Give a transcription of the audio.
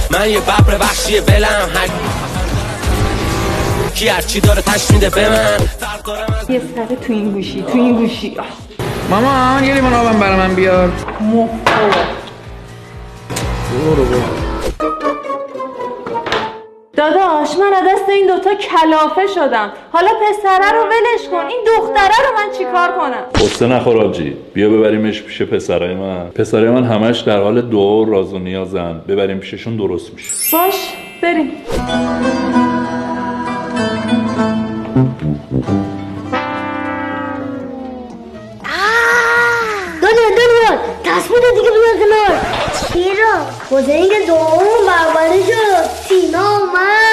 من یه ببر وحشی ولم کی هرچی داره تش میده به من. یه سره تو این گوشی مامان یه لیوان آبم برای من بیار. برو داداش من از دست این دوتا کلافه شدم. حالا پسره رو ولش کن، این دختره رو من چیکار کنم؟ قصه نخور آجی، بیا ببریمش پیش پسرای من همش در حال دعا و راز و نیازن. ببریم پیششون درست میشه. باش بریم. دنیا تصمیم دیگه بیار کنار. چرا؟ خدا اینکه دعامون برباره شد. سینا اومد.